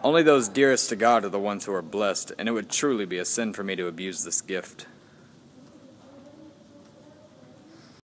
Only those dearest to God are the ones who are blessed, and it would truly be a sin for me to abuse this gift.